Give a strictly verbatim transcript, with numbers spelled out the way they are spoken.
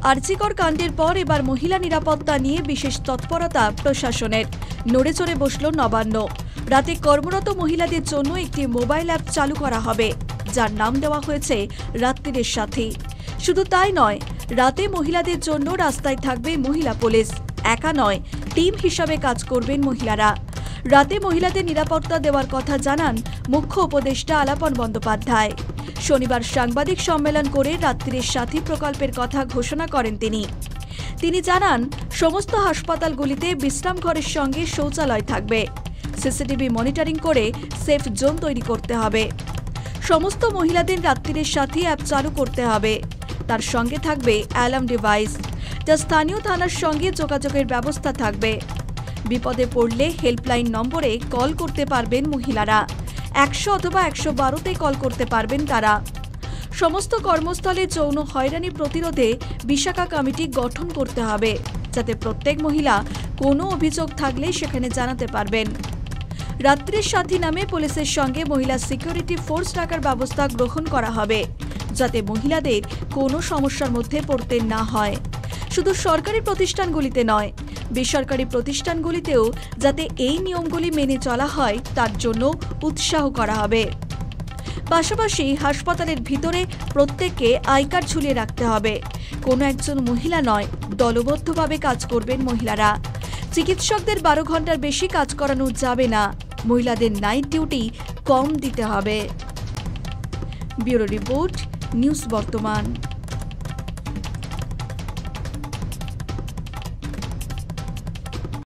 আরজিকর কাণ্ডের পর এবার মহিলা নিরাপত্তা নিয়ে বিশেষ তৎপরতা প্রশাসনের। নড়ে চড়ে বসল নবান্ন। রাতে কর্মরত মহিলাদের জন্য একটি মোবাইল অ্যাপ চালু করা হবে, যার নাম দেওয়া হয়েছে রাত্রির সাথী। শুধু তাই নয়, রাতে মহিলাদের জন্য রাস্তায় থাকবে মহিলা পুলিশ। একা নয়, টিম হিসাবে কাজ করবেন মহিলারা। রাতে মহিলাদের নিরাপত্তা দেওয়ার কথা জানান মুখ্য উপদেষ্টা আলাপন বন্দ্যোপাধ্যায়। শনিবার সাংবাদিক সম্মেলন করে রাত্রির সাথী প্রকল্পের কথা ঘোষণা করেন তিনি। তিনি জানান, সমস্ত হাসপাতালগুলিতে বিশ্রাম ঘরের সঙ্গে শৌচালয় থাকবে। সিসিটিভি মনিটরিং করে সেফ জোন তৈরি করতে হবে। সমস্ত মহিলাদের রাত্রির সাথী অ্যাপ চালু করতে হবে। তার সঙ্গে থাকবে অ্যালার্ম ডিভাইস, যা স্থানীয় থানার সঙ্গে যোগাযোগের ব্যবস্থা থাকবে। বিপদে পড়লে হেল্পলাইন নম্বরে কল করতে পারবেন মহিলারা। একশো অথবা একশো বারোতে কল করতে পারবেন তারা। সমস্ত কর্মস্থলে যৌন হয়রানি প্রতিরোধে বিশাখা কমিটি গঠন করতে হবে, যাতে প্রত্যেক মহিলা কোনো অভিযোগ থাকলে সেখানে জানাতে পারবেন। রাত্রির সাথী নামে পুলিশের সঙ্গে মহিলা সিকিউরিটি ফোর্স রাখার ব্যবস্থা গ্রহণ করা হবে, যাতে মহিলাদের কোনো সমস্যার মধ্যে পড়তে না হয়। শুধু সরকারি প্রতিষ্ঠানগুলিতে নয়, বেসরকারি প্রতিষ্ঠানগুলিতেও যাতে এই নিয়মগুলি মেনে চলা হয় তার জন্য উৎসাহ করা হবে। পাশাপাশি হাসপাতালের ভিতরে প্রত্যেককে আই কার্ড ঝুলিয়ে রাখতে হবে। কোনো একজন মহিলা নয়, দলবদ্ধভাবে কাজ করবেন মহিলারা। চিকিৎসকদের বারো ঘন্টার বেশি কাজ করানো যাবে না। মহিলাদের নাইট ডিউটি কম দিতে হবে। ব্যুরো রিপোর্ট, নিউজ বর্তমান।